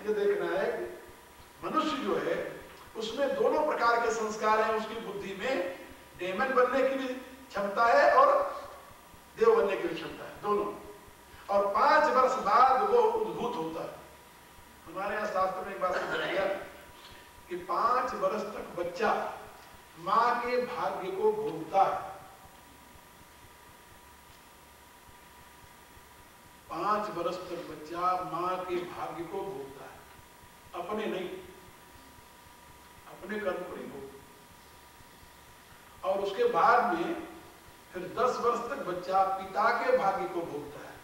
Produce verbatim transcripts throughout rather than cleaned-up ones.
ये देखना है मनुष्य जो है उसमें दोनों प्रकार के संस्कार हैं। उसकी बुद्धि में डेमन बनने की भी क्षमता है और देव बनने की भी क्षमता है, दोनों। और पांच वर्ष बाद वो उद्भूत होता है। हमारे यहाँ शास्त्र में एक बात समझाया गया कि पांच वर्ष तक बच्चा मां के भाग्य को भोगता है। पांच वर्ष तक बच्चा मां के भाग्य को भोगता है, अपने नहीं, अपने कर्म को नहीं भोगता। और उसके बाद में फिर दस वर्ष तक बच्चा पिता के भाग्य को भोगता है।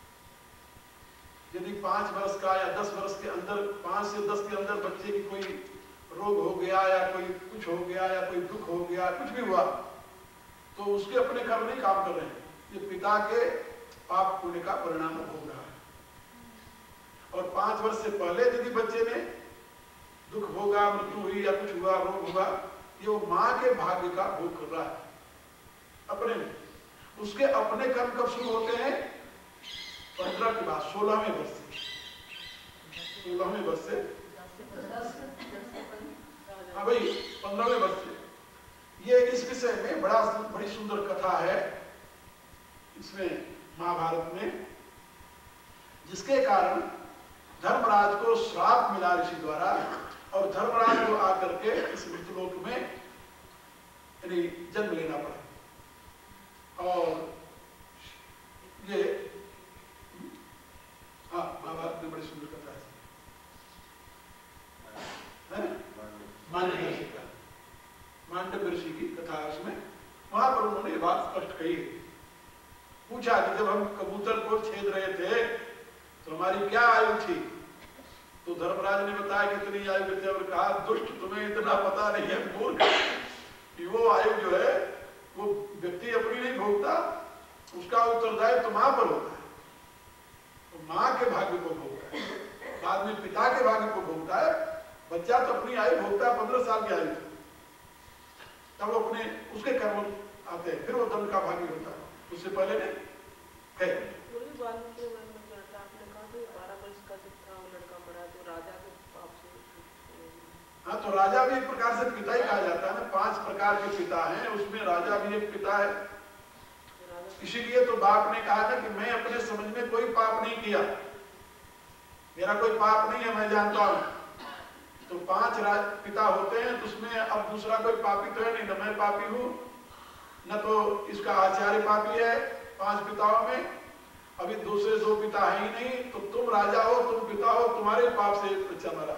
यदि पांच वर्ष का या दस वर्ष के अंदर, पांच से दस के अंदर बच्चे की कोई रोग हो गया या कोई कुछ हो गया या कोई दुख हो गया, कुछ भी हुआ, तो उसके अपने कर्म नहीं काम कर रहे हैं, ये पिता के पाप पुण्य का परिणाम भोग रहा है। और पांच वर्ष से पहले यदि बच्चे ने दुख भोगा, मृत्यु हुई या कुछ हुआ, रोग हुआ, ये वो मां के भाग्य का भोग कर रहा है अपने में। उसके अपने कर्म कब शुरू होते हैं? पंद्रह के बाद, सोलहवें वर्ष से, सोलहवें वर्ष से, हाँ भाई, पंद्रहवें वर्ष से। ये इस विषय में बड़ा बड़ी सुंदर कथा है इसमें महाभारत में, जिसके कारण धर्मराज को श्राप मिला ऋषि द्वारा, और धर्मराज को आकर के इस मृतलोक में यानी जन्म लेना पड़ा। और ये हाँ, महाभारत में बड़ी सुंदर कथा है, मांडव्य ऋषि का, मांडव्य ऋषि की कथा है उसमें। वहां पर उन्होंने ये बात स्पष्ट कही है। पूछा कि जब हम कबूतर को छेद रहे थे तो हमारी क्या आयु थी? तो धर्मराज ने बताया कि इतनी आयु थे, और कहा दुष्ट, तुम्हें इतना पता नहीं है मूर्ख कि वो आयु जो है वो व्यक्ति अपनी नहीं भोगता, उसका उत्तरदायित्व तो मां पर होता है। तो मां के भाग्य को भोगता है, बाद में पिता के भाग्य को भोगता है। बच्चा तो अपनी आयु भोगता है, पंद्रह साल की आयु तब वो अपने उसके कर्म आते हैं, फिर वो दंड का भागी होता है, उससे पहले नहीं है। हाँ, तो राजा भी एक प्रकार से पिता ही कहा जाता है ना। पांच प्रकार के पिता हैं, उसमें राजा भी एक पिता है। इसीलिए तो बाप ने कहा था कि मैं अपने समझ में कोई पाप नहीं किया, मेरा कोई पाप नहीं है, मैं जानता हूं। तो पांच राज पिता होते हैं, तो उसमें अब दूसरा कोई पापी तो है नहीं, न मैं पापी हूं न तो इसका आचार्य पापी है पांच पिताओं में। अभी दूसरे दो पिता है ही नहीं, तो तुम राजा हो, तुम पिता हो, तुम्हारे पाप से बच्चा मरा।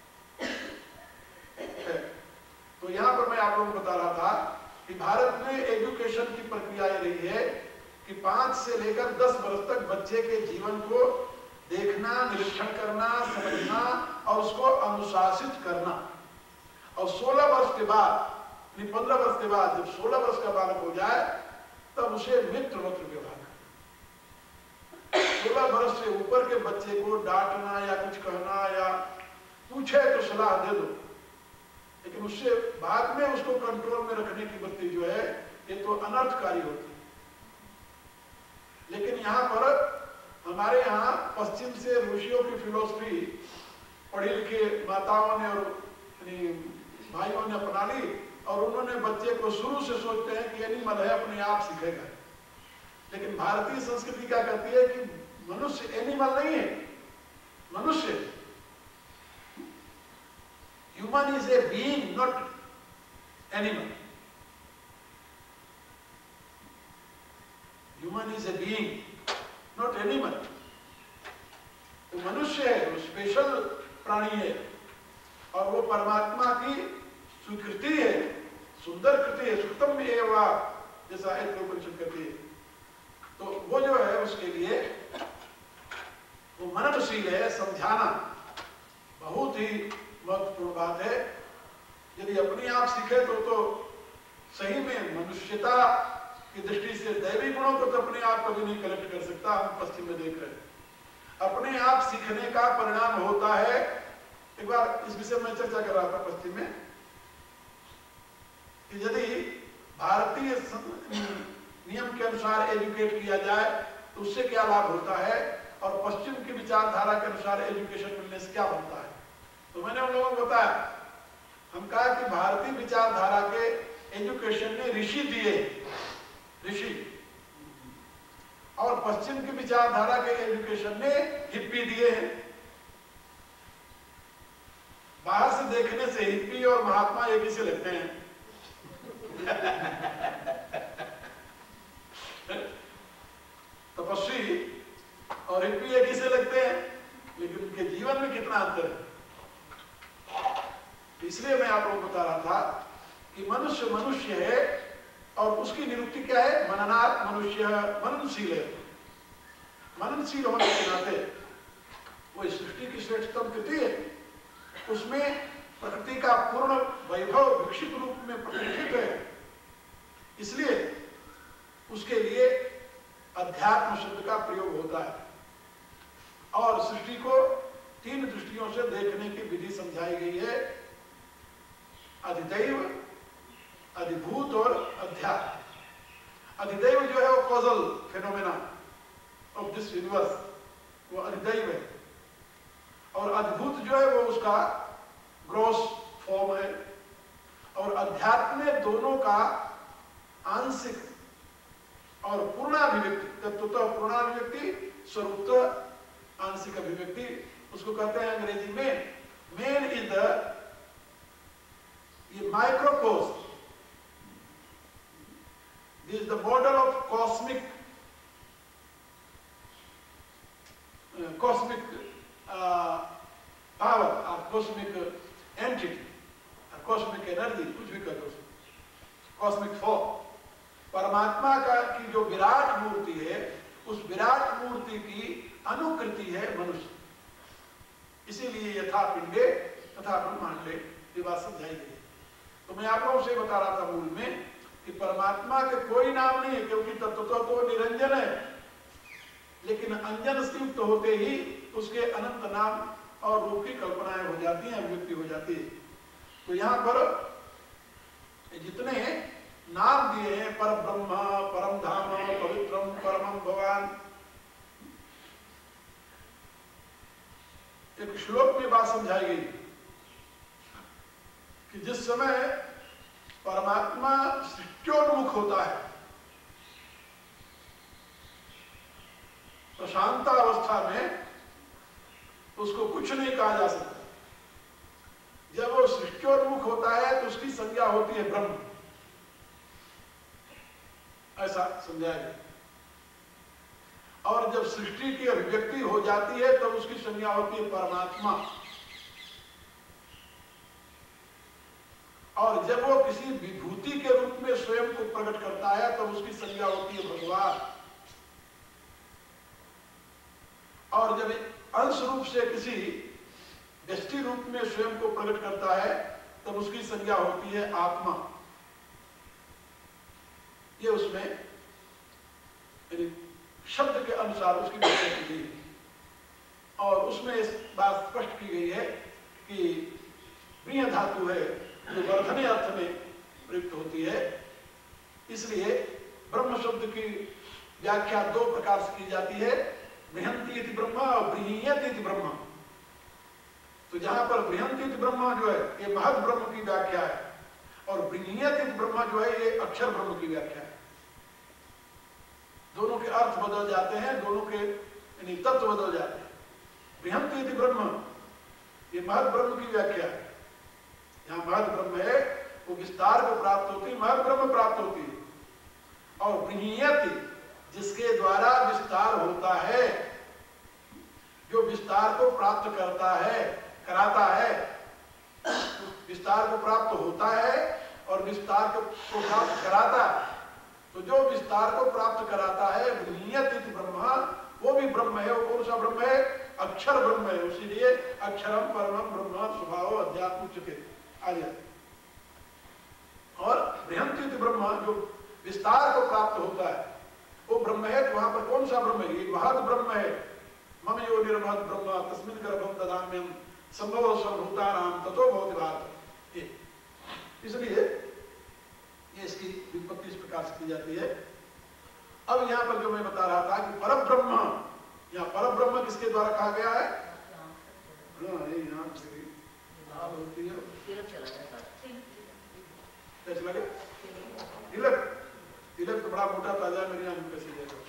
तो यहां पर मैं आप लोगों को बता रहा था कि भारत में एजुकेशन की प्रक्रिया ये रही है कि पांच से लेकर दस वर्ष तक बच्चे के जीवन को देखना, निरीक्षण करना, समझना और उसको अनुशासित करना। और सोलह वर्ष के बाद, पंद्रह वर्ष के बाद, जब सोलह वर्ष का बालक हो जाए तब उसे मित्र वक्त व्यवहार करना। सोलह वर्ष से ऊपर के बच्चे को डांटना या कुछ कहना या पूछे तो सलाह दे दो, लेकिन उससे बाद में उसको कंट्रोल में रखने की वृत्ति जो है ये तो अनर्थकारी होती है। लेकिन यहाँ पर हमारे यहाँ पश्चिम से ऋषियों की फिलोसफी पढ़ी लिखी माताओं ने और भाइयों ने अपना ली, और उन्होंने बच्चे को शुरू से सोचते हैं कि एनिमल है, अपने आप सीखेगा। लेकिन भारतीय संस्कृति क्या कहती है कि मनुष्य एनिमल नहीं है, मनुष्य, human is a being not animal. Human is a being not animal. तो मनुष्य है, वो स्पेशल प्राणी है, और वो परमात्मा की स्वीकृति है, सुंदर कृति है, सुतम एवं, जैसा एक उपनिषद कहती है। तो वो जो है उसके लिए वो मननशील है, समझाना बहुत ही महत्वपूर्ण बात है। यदि अपने आप सीखे तो तो सही में मनुष्यता की दृष्टि से दैवी गुणों को तो अपने आप कभी नहीं कलेक्ट कर सकता। हम पश्चिम में देख रहे हैं, अपने आप सीखने का परिणाम होता है। एक बार इस विषय में चर्चा कर रहा था पश्चिम में कि यदि भारतीय नियम के अनुसार एजुकेट किया जाए तो उससे क्या लाभ होता है और पश्चिम की विचारधारा के अनुसार एजुकेशन मिलने से क्या बनता है। तो मैंने उन लोगों को बताया, हम कहा कि भारतीय विचारधारा के एजुकेशन ने ऋषि दिए, ऋषि, और पश्चिम की विचारधारा के एजुकेशन ने हिप्पी दिए हैं। बाहर से देखने से हिप्पी और महात्मा एक ही से लगते हैं तपस्वी और हिप्पी एक ही से लगते हैं, लेकिन उनके जीवन में कितना अंतर है। इसलिए मैं आप लोगों को बता रहा था कि मनुष्य मनुष्य है और उसकी निरुक्ति क्या है, मननात् मनुष्य मननशील है। मननशील होने के नाते वो इस सृष्टि की श्रेष्ठतम कृति है, उसमें प्रकृति का पूर्ण वैभव विकसित रूप में प्रतिष्ठित है, इसलिए उसके लिए अध्यात्म शब्द का प्रयोग होता है। और सृष्टि को तीन दृष्टियों से देखने की विधि समझाई गई है, अधिदैव, अधिभूत और अध्यात्म। अधिदैव जो है वो causal phenomena of this universe, वो अधिदैव है, और अधिभूत जो है वो उसका ग्रॉस फॉर्म है, और अध्यात्म में दोनों का आंशिक और पूर्णाभिव्यक्ति, तत्वतः पूर्णाभिव्यक्ति, स्वरूपतः आंशिक अभिव्यक्ति, उसको कहते हैं अंग्रेजी में मेन इज द ये microcosm, this is the model of cosmic cosmic power और कॉस्मिक एंटिटी, कॉस्मिक एनर्जी, कुछ भी कर दो, कॉस्मिक फॉर्म। परमात्मा का की जो विराट मूर्ति है, उस विराट मूर्ति की अनुकृति है मनुष्य, इसीलिए यथा पिंडे तथा ब्रह्मांडे ये बात समझाई गई। तो मैं आप लोगों से बता रहा था मूल में कि परमात्मा के कोई नाम नहीं है, क्योंकि तत्वतः तो निरंजन है, लेकिन अंजन से युक्त होते ही उसके अनंत नाम और रूप की कल्पनाएं हो जाती हैं, अभिव्यक्ति हो जाती है। तो यहाँ पर जितने नाम दिए हैं, पर ब्रह्म, परम धाम, पवित्रम, परमम भगवान, एक श्लोक में बात समझाई गई कि जिस समय परमात्मा सृष्टोन्मुख होता है, प्रशांत अवस्था में उसको कुछ नहीं कहा जा सकता। जब वो सृष्टोन्मुख होता है तो उसकी संज्ञा होती है ब्रह्म, ऐसा समझाया। और जब सृष्टि की अभिव्यक्ति हो जाती है तब तो उसकी संज्ञा होती है परमात्मा, और जब वो किसी विभूति के रूप में स्वयं को प्रकट करता है तब तो उसकी संज्ञा होती है भगवान, और जब अंश रूप से किसी व्यष्टि रूप में स्वयं को प्रकट करता है तब तो उसकी संज्ञा होती है आत्मा। ये उसमें शब्द के अनुसार उसकी व्याख्या की गई है, और उसमें इस बात स्पष्ट की गई है कि प्रिय धातु है जो वर्धने अर्थ में प्रयुक्त होती है, इसलिए ब्रह्म शब्द की व्याख्या दो प्रकार से की जाती है, बृहंती इति ब्रह्म और बृहयति इति ब्रह्म। तो जहां पर बृहंती इति ब्रह्म जो है ये महद ब्रह्म की व्याख्या है, और बृहयति इति ब्रह्म जो है ये अक्षर ब्रह्म की व्याख्या है। दोनों के अर्थ बदल जाते हैं, दोनों के यानी तत्व बदल जाते हैं। बृहंती इति ब्रह्म ये महद ब्रह्म की व्याख्या है, यहाँ महद ब्रह्म है वो विस्तार को प्राप्त होती है, महद ब्रह्म प्राप्त होती है, और बृहयति जिसके द्वारा विस्तार होता है, जो विस्तार को प्राप्त करता है, कराता है, विस्तार को प्राप्त होता है और विस्तार को प्राप्त कराता है। तो जो विस्तार को प्राप्त कराता है बृहयति ब्रह्म, वो भी ब्रह्म है। वो कौन सा ब्रह्म है? अक्षर ब्रह्म है। इसीलिए अक्षरम परमम ब्रह्म स्वभाव अध्यात्म उच्यते आ गया। और बृहंती ब्रह्म जो विस्तार को प्राप्त होता है वो ब्रह्म है। तो वहां पर कौन सा ब्रह्म है? ये महद ब्रह्म है। मम यो निर्महद ब्रह्म तस्मिन् गर्भम ददाम्यहम् संभव सर्वभूतानां ततो भवति भारत। इसलिए ये इसकी व्युत्पत्ति इस प्रकार से की जाती है। अब यहाँ पर जो मैं बता रहा था कि परब्रह्म यहाँ पर ब्रह्म किसके द्वारा कहा गया है? हाँ, ये यहाँ होती है चला गया तिलक। तिलक तो बड़ा मोटा ताजा है, मेरी आंख में कैसे जाएगा?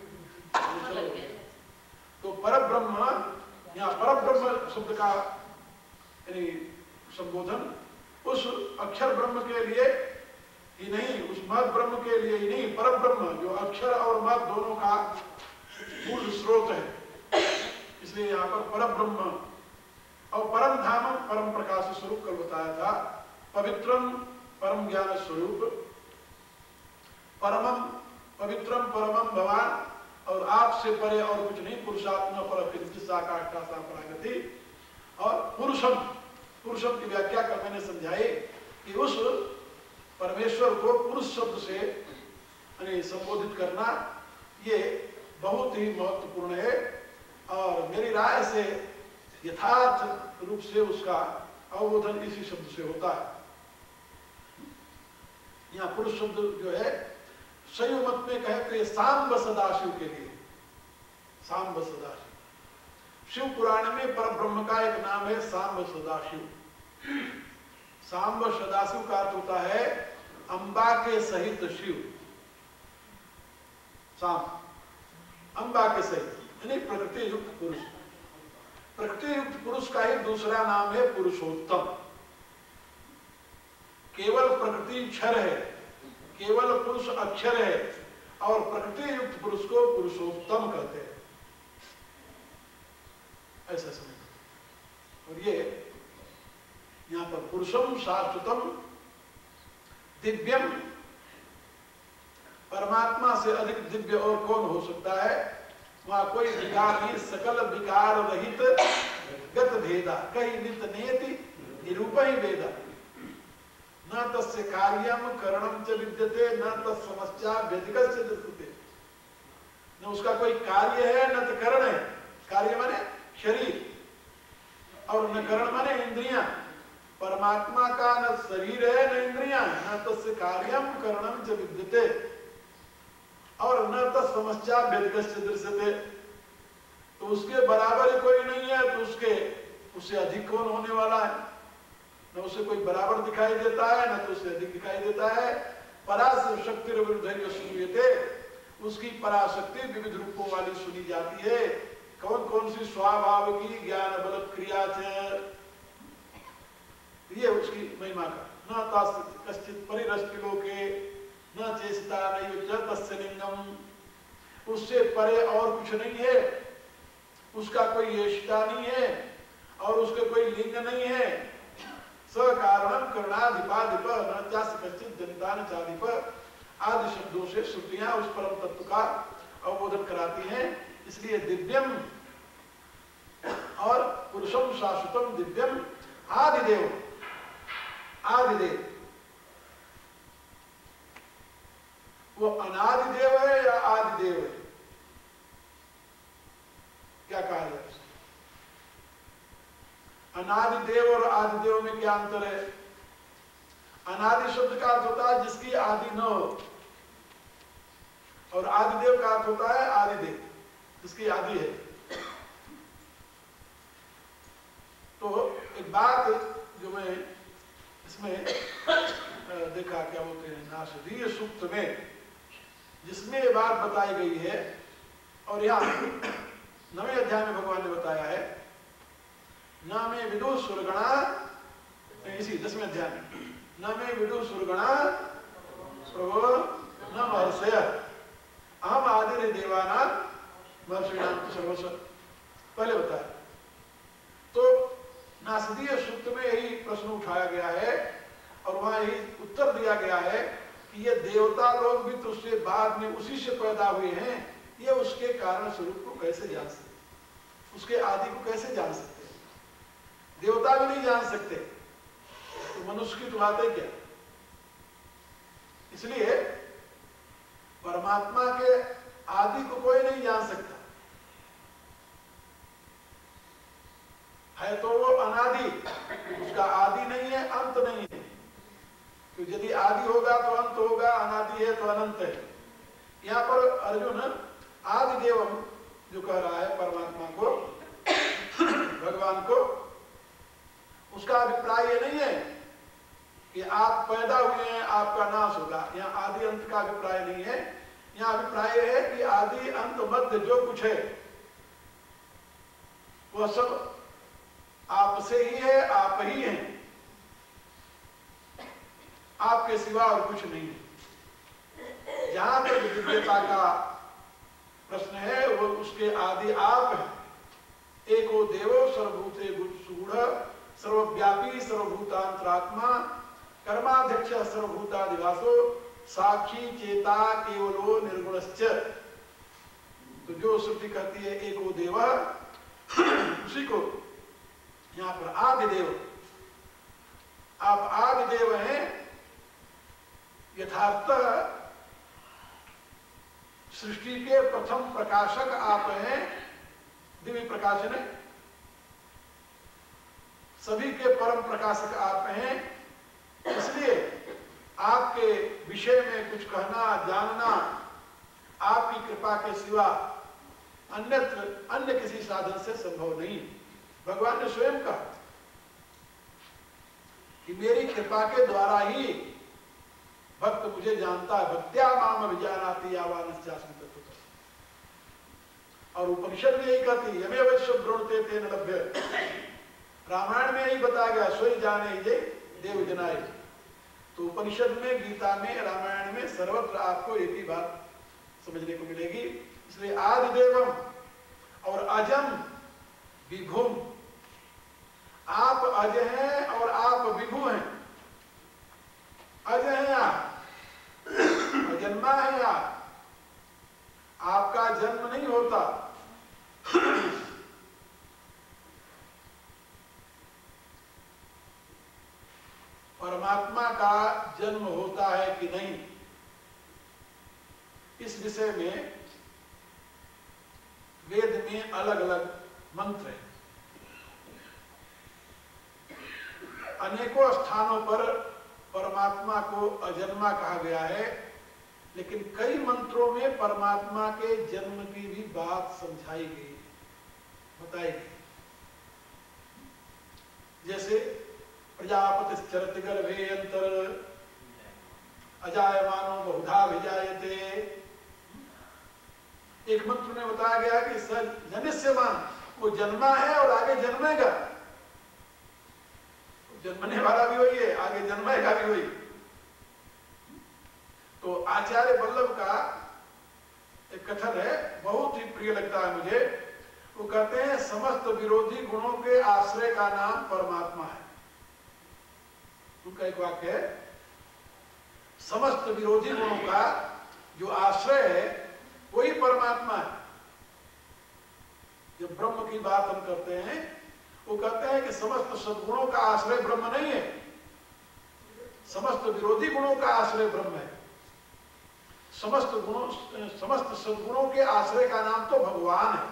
तो पर ब्रह्म, यहाँ पर ब्रह्म शब्द का यानी संबोधन उस अक्षर ब्रह्म के लिए ही नहीं, उस महत ब्रह्म के लिए ही नहीं, पर ब्रह्म जो अक्षर और महत दोनों का मूल स्रोत है, इसलिए यहाँ पर पर ब्रह्म और परम धाम परम प्रकाश स्वरूप कल बताया था। पवित्रम परम ज्ञान स्वरूप, परमम पवित्रम परमम भगवान, और आपसे परे और कुछ नहीं, पुरुषात्मा पर परागति। और पुरुषम, पुरुषम की व्याख्या कर मैंने समझाई कि उस परमेश्वर को पुरुष शब्द से यानी संबोधित करना ये बहुत ही महत्वपूर्ण है। और मेरी राय से यथार्थ रूप से उसका अवबोधन इसी शब्द से होता है। यहाँ पुरुष शब्द जो है शैव मत में कहे तो ये सांब सदाशिव के लिए, सांब सदाशिव। शिव पुराण में पर ब्रह्म का एक नाम है सांब सदाशिव। सांब सदाशिव का अर्थ होता है अंबा के सहित शिव। सांब अंबा के सहित यानी प्रकृति युक्त पुरुष। प्रकृति युक्त पुरुष का ही दूसरा नाम है पुरुषोत्तम। केवल प्रकृति क्षर है, केवल पुरुष अक्षर है, और प्रकृति युक्त पुरुष को पुरुषोत्तम कहते हैं, ऐसा समझ। और ये यहां पर पुरुषम शाश्वतम दिव्यम, परमात्मा से अधिक दिव्य और कौन हो सकता है? वहां कोई विकार नहीं, सकल विकार रहित गत भेदा, कहीं नित नेति निरूप ही वेदा, न तस्य कार्यम करणम च विद्यते, न तत्समस्या व्यधिगत से दृश्यते। न उसका कोई कार्य है न तो करण है। कार्य माने शरीर और न करण माने इंद्रियां। परमात्मा का न शरीर है न इंद्रियां, न तस्य कार्यम करणम च विद्यते और न तत्समस्या व्यधिगत से दृश्यते। तो उसके बराबर ही कोई नहीं है, तो उसके उससे अधिक कौन होने वाला है? न उसे कोई बराबर दिखाई देता है न तो उसे अधिक दिखाई देता है। पराशक्ति शक्ति विरुद्ध सुनिए, उसकी पराशक्ति विविध रूपों वाली सुनी जाती है। कौन कौन सी स्वभाव की ज्ञान बल क्रिया ये उसकी महिमा का। न कश्चित परिरष्टिलोके न चेष्टा नहीं तस्य लिंगम, उससे परे और कुछ नहीं है, उसका कोई येष्टा नहीं है और उसके कोई लिंग नहीं है। सकारणम करणाधिपाधिप न कश्चित जनतान चाधिप आदि शब्दों से श्रुतियां उस परम तत्व का अवबोधन कराती हैं। इसलिए दिव्यम और पुरुषम शाश्वतम दिव्यम आदिदेव, आदिदेव वो अनादिदेव है या आदिदेव है? क्या कहा जाए? अनादिदेव और आदिदेव में क्या अंतर है? अनादि शब्द का अर्थ होता है जिसकी आदि न हो, और आदिदेव का अर्थ होता है आदिदेव जिसकी आदि है। तो एक बात जो मैं इसमें देखा, क्या बोलते हैं, नासदीय सूक्त में जिसमें ये बात बताई गई है, और यहाँ नवे अध्याय में भगवान ने बताया है, न में विदु सुरगणा, इसी दसवें अध्याय में, न में विदु सुरगणा प्रभो न महर्षय अहम आदिर देवाना महर्षिणाम सर्वस्व, पहले बताया। तो नासदीय सूक्त में यही प्रश्न उठाया गया है और वहां यही उत्तर दिया गया है कि ये देवता लोग भी तो उससे बाद में उसी से पैदा हुए हैं, ये उसके कारण स्वरूप को कैसे जान सकते, उसके आदि को कैसे जान सकते? देवता भी नहीं जान सकते, तो मनुष्य की तो बात है क्या? इसलिए परमात्मा के आदि को कोई नहीं जान सकता है, तो वो अनादि, उसका आदि नहीं है, अंत नहीं है। तो यदि आदि होगा तो अंत होगा, अनादि है तो अनंत है। यहाँ पर अर्जुन आदिदेवम जो कह रहा है परमात्मा को, भगवान को, उसका अभिप्राय ये नहीं है कि आप पैदा हुए हैं आपका नाश होगा। यहाँ आदि अंत का अभिप्राय नहीं है। यहाँ अभिप्राय है कि आदि अंत मध्य जो कुछ है वह सब आपसे ही है, आप ही हैं, आपके सिवा और कुछ नहीं है। जहां तक दिव्यता का प्रश्न है वो उसके आदि आप है। एको देवो सर्वभूते सुगूढ़ सर्वव्यापी सर्वभूतांतरात्मा कर्माध्यक्ष सर्वभूतादिवासो साक्षी चेता केवलो निर्गुणश्च। तो जो श्रुति कहती है एको देव, उसी को यहाँ पर आदिदेव, आप आदिदेव हैं। यथार्थ सृष्टि के प्रथम प्रकाशक आप हैं, दिव्य प्रकाशन है, सभी के परम प्रकाशक आप हैं। इसलिए आपके विषय में कुछ कहना जानना आपकी कृपा के सिवा अन्यत्र अन्य किसी साधन से संभव नहीं। भगवान ने स्वयं कहा कि मेरी कृपा के द्वारा ही भक्त मुझे जानता है। भक्त्या माम अभिजानाति यावानश्चास्मि तत्त्वतः। और उपनिषद में यही कहती है यमे वैश्य ब्रणुते तेन लभ्य। रामायण में यही बताया गया सोई जाने ये देव जनाए। तो उपनिषद में, गीता में, रामायण में सर्वत्र आपको एक ही बात समझने को मिलेगी। इसलिए आदिदेवम और अजम विभुम, आप अज हैं और आप विभु हैं। अज हैं आप, अजन्मा है आप, आपका जन्म नहीं होता। परमात्मा का जन्म होता है कि नहीं, इस विषय में वेद में अलग अलग मंत्र हैं। अनेकों स्थानों पर परमात्मा को अजन्मा कहा गया है, लेकिन कई मंत्रों में परमात्मा के जन्म की भी बात समझाई गई, बताई गई। जैसे प्रजापतिश्चरति गर्भे अंतर अजायमानो बहुधा विजायते। एक मंत्र में बताया गया कि स जनिष्यमान, वो जन्मा है और आगे जन्मेगा। जन्मने वाला भी वही है, आगे जन्मेगा भी वही। तो आचार्य वल्लभ का एक कथन है, बहुत ही प्रिय लगता है मुझे। वो कहते हैं समस्त विरोधी गुणों के आश्रय का नाम परमात्मा है। उनका एक वाक्य है, समस्त विरोधी गुणों का जो आश्रय है वही परमात्मा है। जब ब्रह्म की बात हम करते हैं, वो कहते हैं कि समस्त सद्गुणों का आश्रय ब्रह्म नहीं है, समस्त विरोधी गुणों का आश्रय ब्रह्म है। समस्त गुणों, समस्त सद्गुणों के आश्रय का नाम तो भगवान है।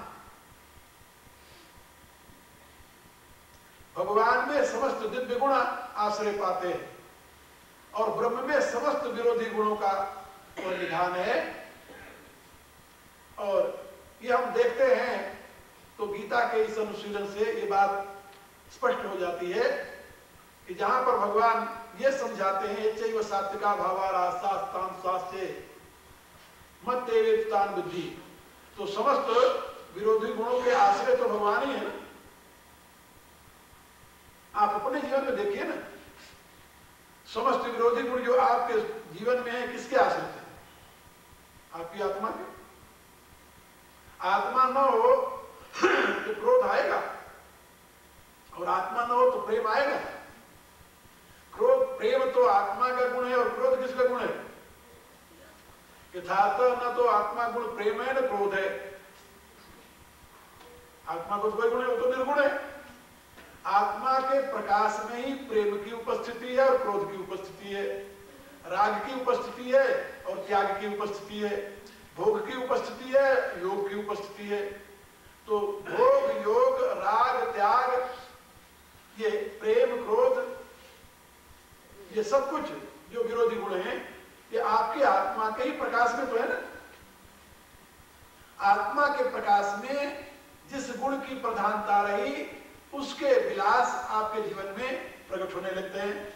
भगवान में समस्त दिव्य गुण आश्रय पाते हैं और ब्रह्म में समस्त विरोधी गुणों का निधान है। और ये हम देखते हैं तो गीता के इस अनुशीलन से ये बात स्पष्ट हो जाती है कि जहां पर भगवान ये समझाते हैं चैव सात्विका भावारास्तान स्वास्थ्य मत्तेवेतान बुद्धि, तो समस्त विरोधी गुणों के आश्रय तो भगवान ही है ना। आप अपने जीवन में देखिए ना, समस्त विरोधी गुण जो आपके जीवन में है किसके आश्रित है? आपकी आत्मा के। आत्मा न हो तो क्रोध आएगा और आत्मा न हो तो प्रेम आएगा। क्रोध, प्रेम तो आत्मा का गुण है और क्रोध किसका गुण है? यथार्थ न तो आत्मा गुण प्रेम है न क्रोध है। आत्मा को तो कोई गुण है, वो तो निर्गुण है। आत्मा के प्रकाश में ही प्रेम की उपस्थिति है और क्रोध की उपस्थिति है, राग की उपस्थिति है और त्याग की उपस्थिति है, भोग की उपस्थिति है, योग की उपस्थिति है। तो भोग, योग, राग, त्याग, ये प्रेम, क्रोध, ये सब कुछ जो विरोधी गुण हैं, ये आपकी आत्मा के ही प्रकाश में तो है ना। आत्मा के प्रकाश में जिस गुण की प्रधानता रही उसके विलास आपके जीवन में प्रकट होने लगते हैं।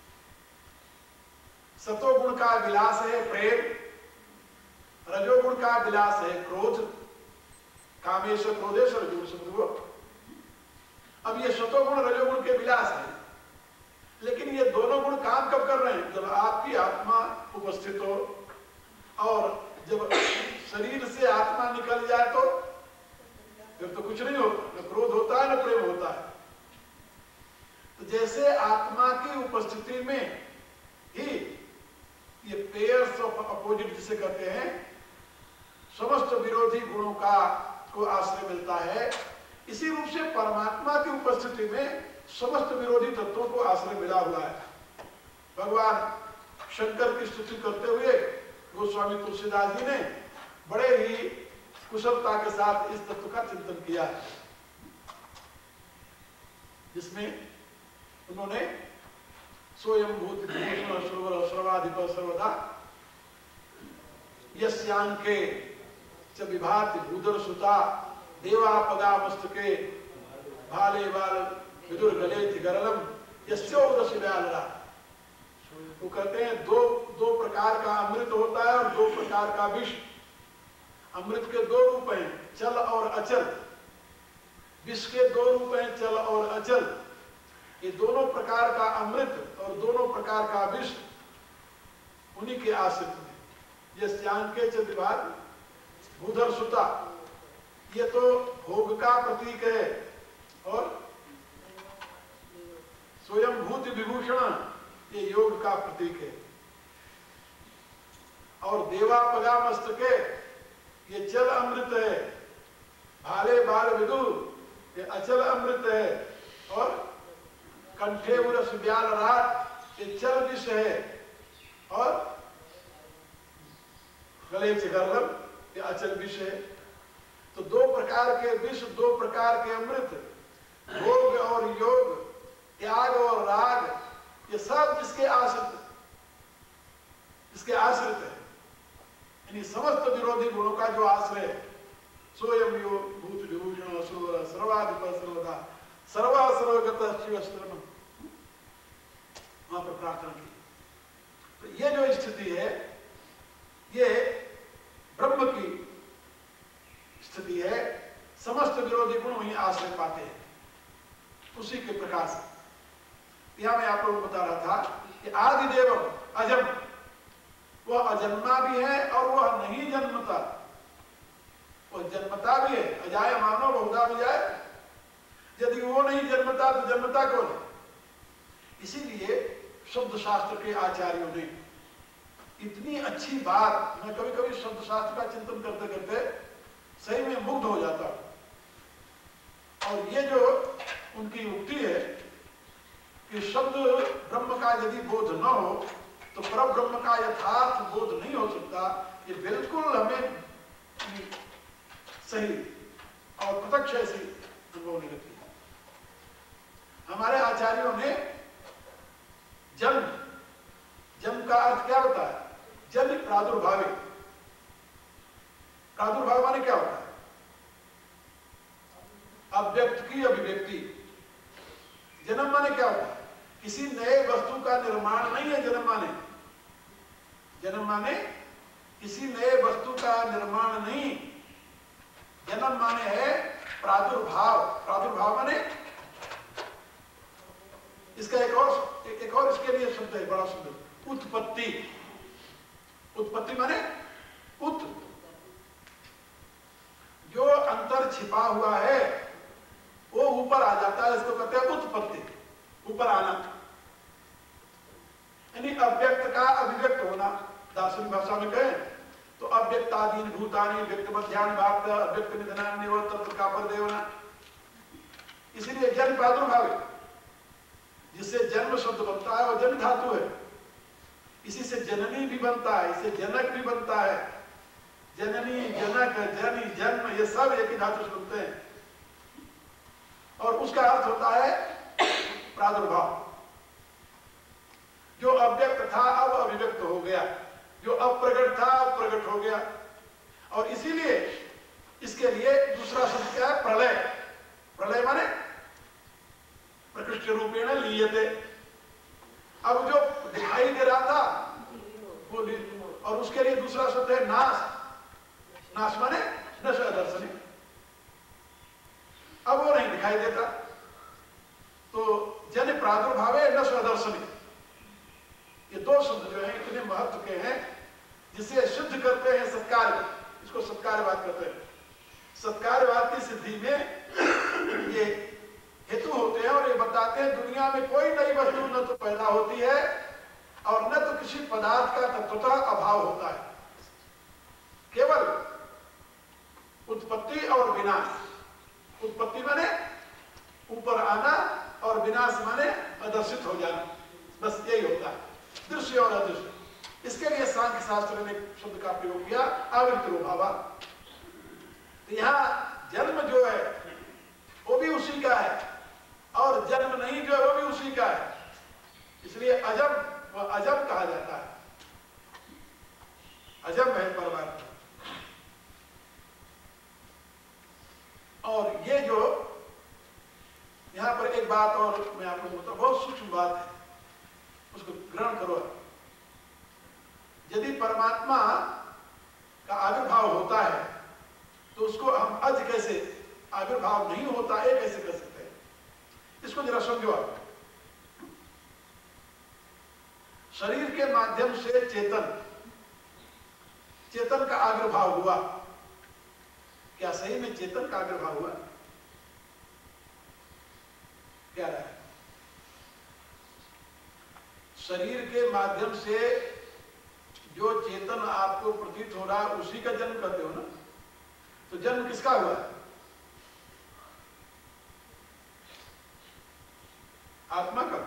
सतोगुण का विलास है प्रेम, रजोगुण का विलास है क्रोध, कामेश क्रोधेश रजोगुण समूह। अब ये सतोगुण रजोगुण के विलास है, लेकिन ये दोनों गुण काम कब कर रहे हैं? जब आपकी आत्मा उपस्थित हो, और जब शरीर से आत्मा निकल जाए तो फिर तो कुछ नहीं होता, न क्रोध होता है न प्रेम होता है। तो जैसे आत्मा की उपस्थिति में ही ये पेयर्स ऑफ अपोजिट जिसे कहते हैं, समस्त विरोधी गुणों का को आश्रय मिलता है, इसी रूप से परमात्मा की उपस्थिति में समस्त विरोधी तत्वों को आश्रय मिला हुआ है। भगवान शंकर की स्तुति करते हुए गोस्वामी तुलसीदास जी ने बड़े ही कुशलता के साथ इस तत्व का चिंतन किया है, जिसमें उन्होंने स्वयं भूत सर्वाधिप सर्वदा यस्यांके च विभाति भूधर सुता देवा पगा मस्तके भाले बाल विदुर गले गरलम यस्योदशिव्यालरा। वो कहते हैं दो दो प्रकार का अमृत होता है और दो प्रकार का विष। अमृत के दो रूप हैं, चल और अचल। विष के दो रूप हैं, चल और अचल। ये दोनों प्रकार का अमृत और दोनों प्रकार का विष उन्हीं के आश्रित में। यस्यांके च विभाति भूधर सुता, ये तो भोग का प्रतीक है, और स्वयं भूत विभूषण ये योग का प्रतीक है। और देवा पगा मस्तके ये चल अमृत है, भाले बाल विदुर ये अचल अमृत है, और कंठे उरस ब्याल रात ये चल विष है, और गले चिगर्लम ये अचल विष है। तो दो प्रकार के विष, दो प्रकार के अमृत, भोग और योग, त्याग और राग, ये सब जिसके आश्रित जिसके आश्रित है, यानी समस्त विरोधी गुणों का जो आश्रय है। सोयम यो भूत विभूषण सर्वाधिप सर्वदा सर्वा सर्वगत शिव, वहां पर प्रार्थना की। तो ये जो स्थिति है, ये ब्रह्म की स्थिति है। समस्त विरोधी गुण वहीं आश्रय पाते हैं, उसी के प्रकाश। यहां मैं आप लोगों को बता रहा था कि आदिदेव अजम, वह अजन्मा भी है और वह नहीं जन्मता। वह जन्मता भी है, अजाय मानो बहुधा भी जाए। यदि वो नहीं जन्मता तो जन्मता कौन है? इसीलिए शब्द शास्त्र के आचार्यों ने इतनी अच्छी बात, मैं कभी कभी शब्द शास्त्र का चिंतन करते करते सही में मुग्ध हो जाता हूं। और ये जो उनकी युक्ति है कि शब्द ब्रह्म का यदि बोध न हो तो पर ब्रह्म का यथार्थ बोध नहीं हो सकता, ये बिल्कुल हमें सही और प्रत्यक्ष ऐसी अनुभव नहीं लगती है। हमारे आचार्यों ने जन्म, जन्म का अर्थ क्या होता है? जन्म प्रादुर्भाविक। प्रादुर्भाव माने क्या होता है? अव्यक्त की अभिव्यक्ति। जन्म माने क्या होता है? किसी नए वस्तु का निर्माण नहीं है जन्म माने। जन्म माने किसी नए वस्तु का निर्माण नहीं, जन्म माने है प्रादुर्भाव। प्रादुर्भाव माने इसका एक और एक और इसके लिए शब्द है बड़ा सुंदर, उत्पत्ति। उत्पत्ति माने उत, जो अंतर छिपा हुआ है वो ऊपर आ जाता है, इसको कहते हैं उत्पत्ति, ऊपर आना। यानी अव्यक्त का अभिव्यक्त होना। दार्शनिक भाषा में कहें तो अव्यक्तादीन भूतानि व्यक्त मध्यान भाग अव्यक्त निधनान्य व तत्व का पर देवना। इसलिए जन्म प्रादुर्भाव, जिससे जन्म शब्द बनता है वो जन्म धातु है। इसी से जननी भी बनता है, इससे जनक भी बनता है। जननी, जनक, जनी, जन्म, ये सब एक ही धातु से बनते हैं। और उसका अर्थ होता है प्रादुर्भाव। जो अव्यक्त था अब अभिव्यक्त हो गया, जो अप्रगट था अब प्रगट हो गया। और इसीलिए इसके लिए दूसरा शब्द क्या है? प्रलय। प्रलय माने प्रकृष्ट रूपेण लीयते। अब जो दिखाई दे रहा था वो, और उसके लिए दूसरा शब्द है नाश। नाश माने न स्वदर्शनी, अब वो नहीं दिखाई देता, तो जन प्रादुर्भावे न स्वदर्शनी। ये दो शब्द जो हैं इतने महत्व के हैं, जिसे सिद्ध करते हैं सत्कार्य, इसको सत्कार्यवाद कहते हैं। सत्कार्यवाद की सिद्धि में ये हेतु होते हैं और ये बताते हैं दुनिया में कोई नई वस्तु न तो पैदा होती है और न तो किसी पदार्थ का तत्वतः अभाव होता है, केवल उत्पत्ति और विनाश। उत्पत्ति माने ऊपर आना और विनाश माने अदर्शित हो जाना, बस यही होता है, दृश्य और अदृश्य। इसके लिए सांख्य शास्त्र ने शब्द का प्रयोग किया आवृत्तिरोभावा। तो यहाँ जन्म जो है वो भी उसी का है और जन्म नहीं जो है वो भी उसी का है, इसलिए अजम व अजम कहा जाता है। अजम है परमात्मा। और ये जो यहां पर एक बात और मैं आपको बोलता हूं, बहुत सूक्ष्म बात है, उसको ग्रहण करो। यदि परमात्मा का आविर्भाव होता है तो उसको हम अज कैसे, आविर्भाव नहीं होता है कैसे कर सकते हैं? इसको जरा समझो आप। शरीर के माध्यम से चेतन चेतन का आविर्भाव हुआ, क्या सही में चेतन का आविर्भाव हुआ? क्या रहा है? शरीर के माध्यम से जो चेतन आपको प्रतीत हो रहा है उसी का जन्म कहते हो ना? तो जन्म किसका हुआ है? आत्मा का।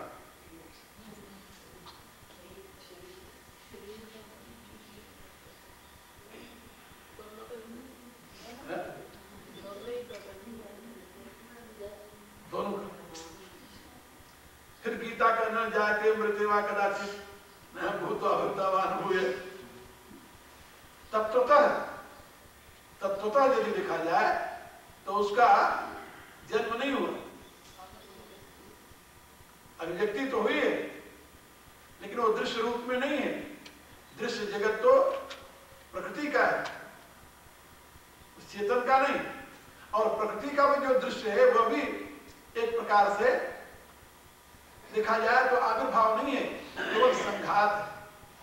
दोनों का। फिर गीता का न जाके मृत्युवा कदाचित न भूतो अभूतवान हुए। तत्वतः तत्वतः यदि देखा जाए तो उसका जन्म नहीं हुआ, अभिव्यक्ति तो हुई है लेकिन वो दृश्य रूप में नहीं है। दृश्य जगत तो प्रकृति का है, उस चेतन का नहीं। और प्रकृति का भी जो दृश्य है वह भी एक प्रकार से देखा जाए तो आविर्भाव नहीं है, केवल संघात है।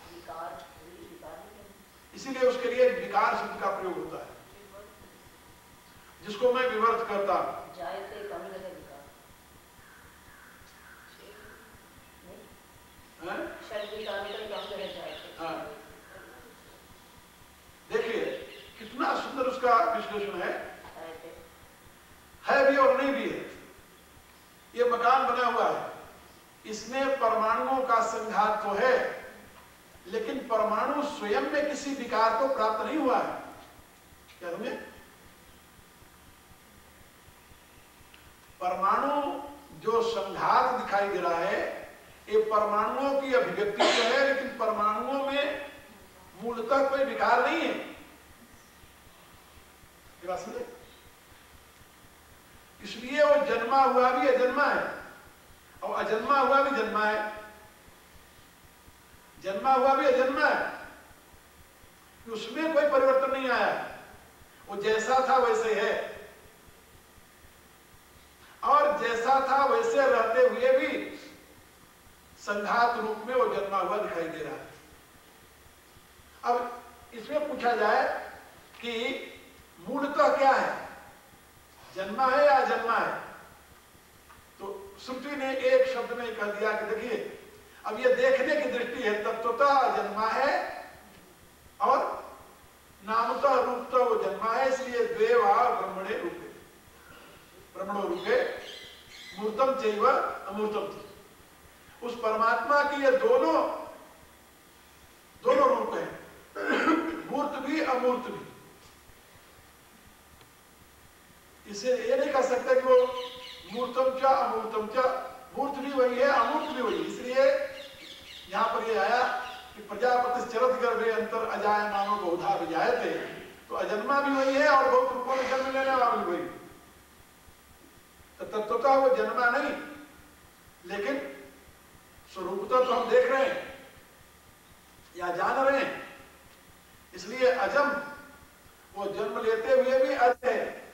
इसीलिए उसके लिए विकार शब्द का प्रयोग होता है, जिसको मैं विवर्त करता हूं। हाँ, देखिए कितना सुंदर उसका विश्लेषण है है भी और नहीं भी है। ये मकान बना हुआ है, इसमें परमाणुओं का संघात तो है, लेकिन परमाणु स्वयं में किसी विकार को प्राप्त नहीं हुआ है। क्या समझे? परमाणु जो संघात दिखाई दे रहा है ये परमाणुओं की अभिव्यक्ति तो है, लेकिन परमाणुओं में मूलतः कोई विकार नहीं है। ये बात समझे? इसलिए वो जन्मा हुआ भी अजन्मा है और अजन्मा हुआ भी जन्मा है। जन्मा हुआ भी अजन्मा है, उसमें कोई परिवर्तन नहीं आया, वो जैसा था वैसे है और जैसा था वैसे रहते हुए भी संघात रूप में वो जन्मा हुआ दिखाई दे रहा है। अब इसमें पूछा जाए कि मूलतः क्या है, जन्मा है या अजन्मा है? तो श्रुति ने एक शब्द में कह दिया कि देखिए अब ये देखने की दृष्टि है, तत्वतः अजन्मा है और नामतः रूपतः वो जन्मा है, इसलिए द्वेवा ब्रह्मणे रूपे ब्रह्मणो रूपे मूर्तम चैव अमूर्तम। उस परमात्मा की ये दोनों दोनों रूप हैं, मूर्त भी अमूर्त भी। इसे ये नहीं कह सकते कि वो मूर्तम च अमूर्तम च, मूर्त भी वही है अमूर्त भी वही। इसलिए यहां पर ये आया कि प्रजापति चरत गर्भे अंतर अजाय मानो बहुधा विजायते, तो अजन्मा भी वही है और बहुत रूपों में जन्म लेने वाला भी वही। तो तत्वतः वो जन्मा नहीं, लेकिन स्वरूपता तो हम देख रहे हैं या जान रहे हैं, इसलिए अजम वो जन्म लेते हुए भी अज है।